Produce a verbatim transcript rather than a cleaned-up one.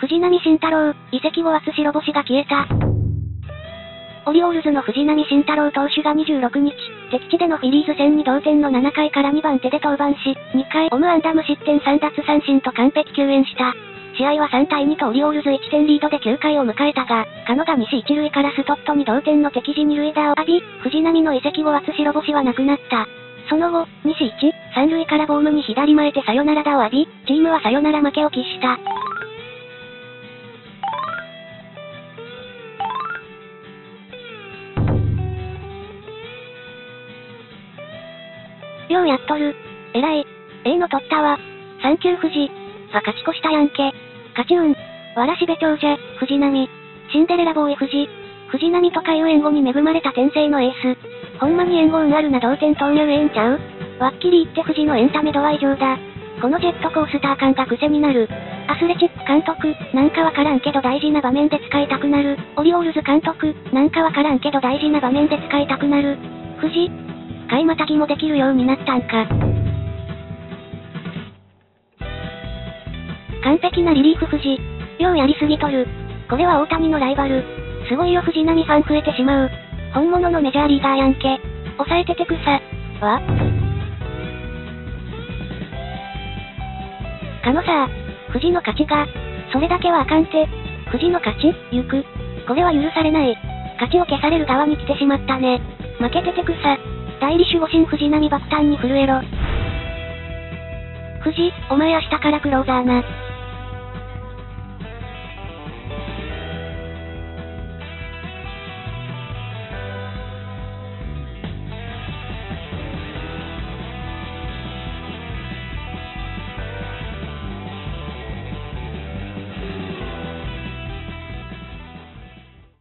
藤浪晋太郎、移籍後初白星が消えた。オリオールズの藤浪晋太郎投手がにじゅうろくにち、敵地でのフィリーズ戦に同点のななかいからにばん手で登板し、にかいオム安打無失点さん奪三振と完璧救援した。試合はさんたいにとオリオールズいってんリードできゅうかいを迎えたが、カノが西一塁からストットに同点の敵地二塁打を浴び、藤浪の移籍後初白星はなくなった。その後、西一、三塁からボームに左前手サヨナラ打を浴び、チームはサヨナラ負けを喫した。ようやっとる。えらい。ええの取ったわ。サンキュー藤。は勝ち越したやんけ。勝ち運。わらしべ長者、藤波。シンデレラボーイ藤。藤波とかいう援護に恵まれた天性のエース。ほんまに援護運あるな同点投入ええんちゃう？わっきり言って藤のエンタメ度は異常だ。このジェットコースター感が癖になる。アスレチック監督、なんかわからんけど大事な場面で使いたくなる。オリオールズ監督、なんかわからんけど大事な場面で使いたくなる。藤。買いまたぎもできるようになったんか。完璧なリリーフ藤。ようやりすぎとる。これは大谷のライバル。すごいよ藤波ファン増えてしまう。本物のメジャーリーガーやんけ。抑えててくさ。わ。かのさ藤の勝ちが、それだけはあかんて。藤の勝ち、行く。これは許されない。勝ちを消される側に来てしまったね。負けててくさ。代理守護神藤波爆誕に震えろ。藤、お前明日からクローザーな。